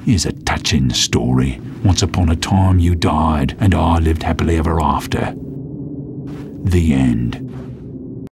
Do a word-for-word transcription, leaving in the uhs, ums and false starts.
Here's a touching story. Once upon a time you died, and I lived happily ever after. The end.